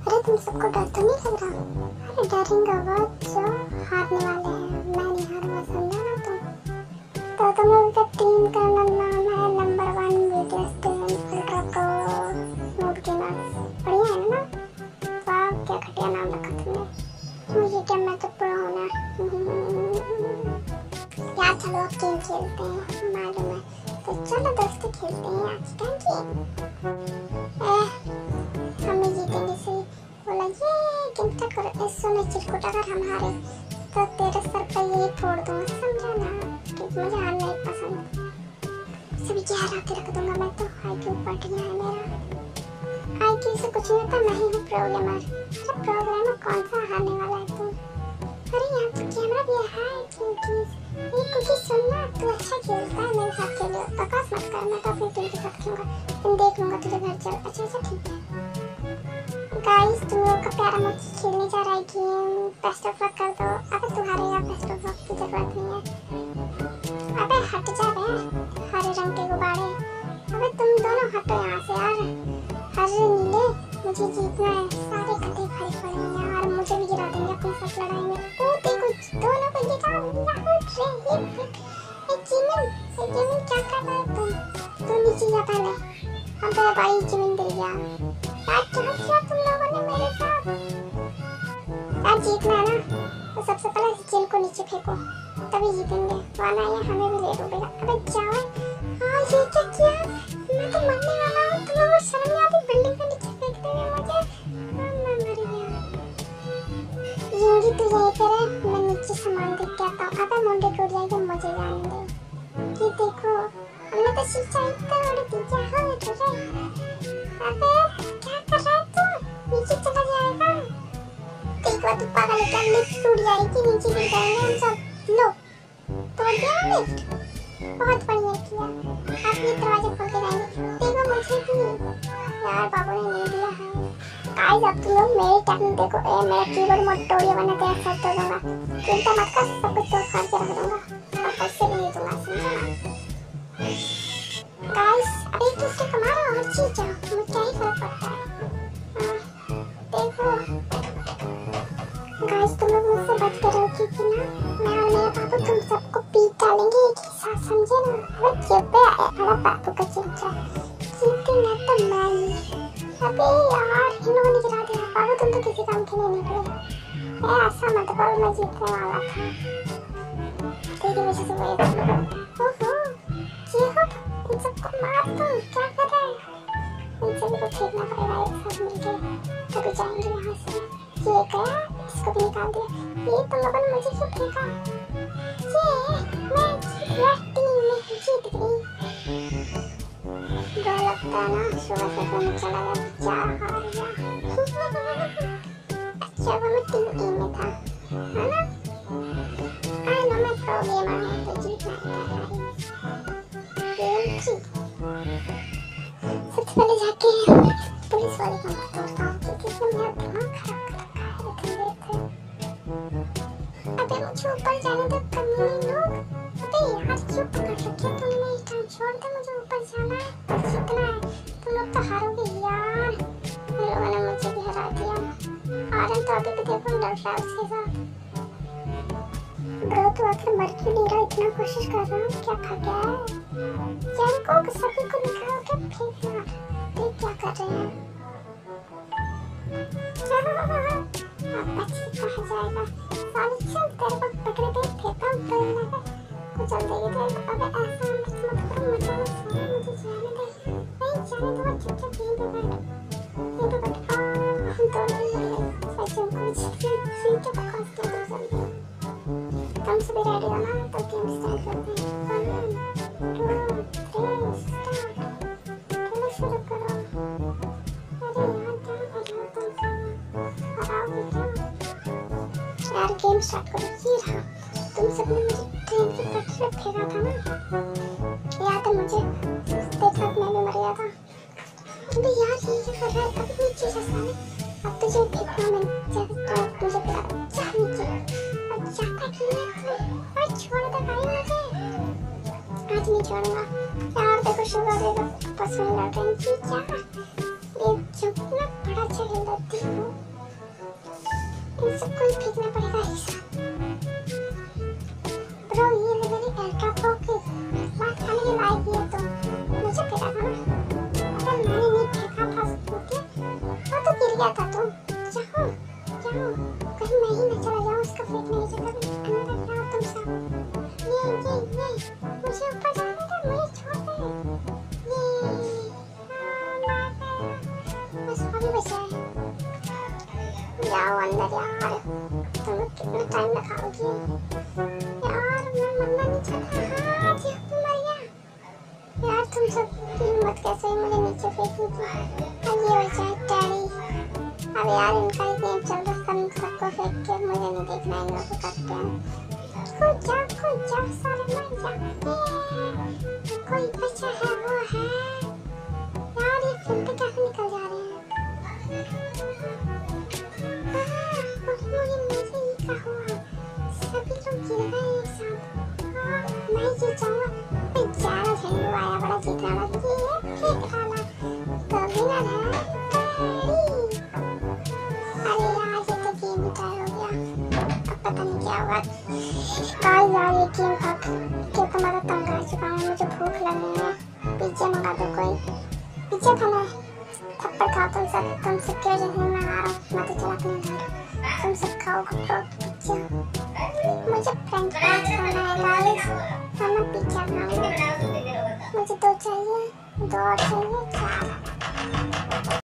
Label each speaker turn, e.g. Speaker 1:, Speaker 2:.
Speaker 1: अरे तुम सबको डर तो नहीं लग रहा? अरे डरेंगे वो जो हारने वाले हैं, मैं नहीं हारूंगा, समझा ना तुम? तो तुम लोगों का टीम का नाम है number 1 video stan ultra pro noob gamers. बढ़िया है ना? वाह क्या घटिया नाम रखा तुमने। मुझे क्या, मैं तो प्रो हूँ ना। यार चलो अब गेम खेलते हैं, मालूम है। तो चलो दोस्तों खेलते हैं आज का गेम। हमें जीतेंगे सही बोला। ये गेम तक करो। सुनो चिरकुट, अगर हम हारे तो तेरे सर पर यही फोड़ दूंगा, समझा ना? क्योंकि मुझे हार नहीं पसंद। सभी की हरा के रख दूंगा मैं तो। IQ बढ़िया है मेरा। IQ से कुछ नहीं होता, मैं ही हूँ प्रोग्रामर। अरे प्रोग्रामर कौन सा हारने वाला है तू? अरे यहाँ तो कैमरा भी है। कुकी सुनना, तू अच्छा खेलता है, मेरे साथ खेलो। बकवास मत कर, मैं तो अपनी टीम के साथ खेलूंगा। तुम देख लूंगा तुझे घर चल। अच्छा ठीक है। गाइस तुम लोग का प्यारा मुझे खेलने जा रहा है गेम। बेस्ट ऑफ लक कर दो। अबे तू हारेगा, बेस्ट ऑफ लक की जरूरत नहीं है। अबे हट जा बे हरे रंग के गुब्बारे। अबे तुम दोनों हटो यहाँ से यार। हरे नीले, मुझे जीतना है। सारे कटे खाली पड़े हैं यार, मुझे भी गिरा देंगे अपने साथ लड़ाई में। दोनों को गिरा जिमिन क्या कर रहा है तुम? तू नीचे जा पहले। अबे भाई जिमिन गिर गया यार। क्या किया तुम लोगों ने मेरे साथ? यार जीतना है ना, तो सबसे पहले जिन को नीचे फेंको, तभी जीतेंगे, वरना ये हमें भी ले डूबेगा। अबे जाओ। हाँ ये क्या किया? मैं तो मरने वाला हूँ। तुम लोगों को शर्म नहीं आती बिल्डिंग के नीचे फेंकते हुए मुझे? मैं मर गया। जिंदगी तू यहीं पे रह, मैं नीचे सामान देख के आता हूँ। अबे मुंडे टूट जाएंगे, मुझे जाने दे। ये देखो हमने तो शीशा इतना बड़ा दिया है तुझे। अबे क्या कर रहा है तू? नीचे चला जाएगा। देखो तू पागल है क्या? लिफ्ट टूट जाएगी, नीचे गिर जाएंगे हम सब। लो तोड़ दिया ना लिफ्ट। बहुत बढ़िया किया। आप ये दरवाजा खोल के जाएंगे। देखो मुझे भी यार बाबू ने नहीं दिया है। गाइस अब तुम लोग मेरी टर्न देखो। मेरा कीबोर्ड मोड तोड़िए वरना तेरा सर तोड़ दूंगा। चिंता मत कर, सब कुछ तोड़ फाड़ के रख दूंगा और पैसे भी नहीं दूंगा, समझा ना? गाइस अरे एक दूसरे को मारो और जीत जाओ, मुझे क्या ही फर्क पड़ता है। देखो गाइस तुम लोग मुझसे बच के रहो, क्योंकि ना मैं और मेरा बाबू तुम सबको पीट डालेंगे एक ही साथ, समझे ना? अरे चुप है बड़ा बाबू का चिंचा। जीतेंगे तो मैं ही। अबे यार इन लोगों ने गिरा दिया। बाबू तुम तो किसी काम के नहीं निकले। ऐसा मत बोल, मैं जीतने वाला था। तेरी वजह से वही ओहो इन सबको मार दो। क्या कर रहा है? इन सभी को फेंकना पड़ेगा एक साथ मिलके, तभी जाएंगे यहाँ से। ये गया, इसको भी निकाल दिया। ये तुम लोगों ने मुझे क्यों फेंका? ये मैं टीम में जीत गई। डर लगता है ना, सुबह से मैं चला गया, क्या हार गया। अच्छा वो मैं टीम ए में था, है ना? आई नो मैं प्रो गेमर हूँ, तो जीतना है। गेम जी सबसे पहले जाके पुलिस वाले को तोड़ता हूँ, क्योंकि इसने मेरा दिमाग खराब कर रखा है। अबे मुझे ऊपर जाने दो कमीने लोग। अबे यार क्यों पकड़ रखे तुमने मेरी टांग? छोड़ दे, मुझे ऊपर जाना है, जीतना है। तुम लोग तो हारोगे यार। इन लोगों ने मुझे भी हरा दिया। आर्यन तो अभी भी देखो लड़ रहा है उसके साथ। ब्रो तू आखिर मर क्यों नहीं रहा? इतना कोशिश कर रहा हूँ, क्या खा गया है? जैन को सभी को निकाल के फेंक मार। देख क्या कर रहे हैं। अब बच्ची कहाँ जाएगा? साली चल तेरे को पकड़े दे, फेंका ऊपर लगा को चल देगी तेरे को। अबे ऐसा मत करो, मुझे जाने दे। नहीं जाने दो, चुपचाप यहीं पे बैठ, यहीं पे बैठ। हम दोनों ही मर गए। सच में कुछ सीट पे बकवास कर दो जल्दी। तुम सभी रेडी हो ना? तो गेम स्टार्ट करते हैं। 1 2 3 स्टार्ट। चलो शुरू करो। अरे यार क्या कर रहे हो तुम सब? हराओगे क्या? यार गेम स्टार्ट करो। ये रहा, तुम सबने मुझे ट्रेन की पटरी पे फेंका था ना, याद है मुझे? तेरे साथ मैं भी मर गया था। अबे यार ये क्या कर रहा है? अभी नीचे जा साले। अब तुझे फेंकना मैं जब तो तुझे पिला जा नीचे। और जाता क्यों है? और छोड़ दे भाई मुझे। आज नहीं छोड़ूंगा यार। देखो शुगर देगा, बस में लड़ रही थी क्या? ये जो ना बड़ा अच्छा खेल लेती हूँ। इन सबको ही फेंकना पड़ेगा हिसाब। ब्रो ये है मेरी अल्ट्रा प्रो की बात खाने के लायक ही है तो मुझे फेंका था ना। अगर मैंने नहीं फेंका था स्कूटी वो तो गिर गया था। तुम जाओ जाओ कहीं मैं ही न चला जाऊँ उसको फेंकने की जगह पे। अंदर जाओ तुम सब। ये मुझे ऊपर जाने दो, मुझे छोड़ दे। ये बस अभी बचा है। जाओ अंदर यार, तुम लोग कितना टाइम लगाओगे यार। मैं मरना नहीं चाहता। हाँ जी तुम मर गया यार। तुम सब हिम्मत कैसे मुझे नीचे फेंकी थी। अब ये बचा है टैडी। अब यार इनका ही गेम चल रहा है, सबको फेंक के मुझे नहीं देखना इन लोगों को करते हैं। कूद जाओ सारे मर जाओ। कोई बचा है वो है यार। ये फिर पे कैसे निकल जा रहे हैं। मुझे मजे ही का हुआ। सभी लोग गिर गए एक साथ। मैं जीत जाऊंगा। बेचारा झंडू आया बड़ा जीतने वाला। ये फेंक डाला तो विनर है टैडी। अरे यार ये तो गेम ही टाई हो गया। अब पता नहीं क्या होगा। यार ये गेम का तुम्हारा तंग आ चुका है। मुझे भूख लगी है। पिज्जा मंगा दो कोई। पिज्जा खाना है। थप्पड़ खाओ तुम सब। तुम सब की वजह से मैं आ रहा हूँ। मैं तो चला अपने घर। तुम सब खाओ पिज्जा। मुझे फ्रेंच फ्राइज खाना है गाइस और मैं पिज्जा खाऊंगा। मुझे 2 चाहिए, 2 और चाहिए 4।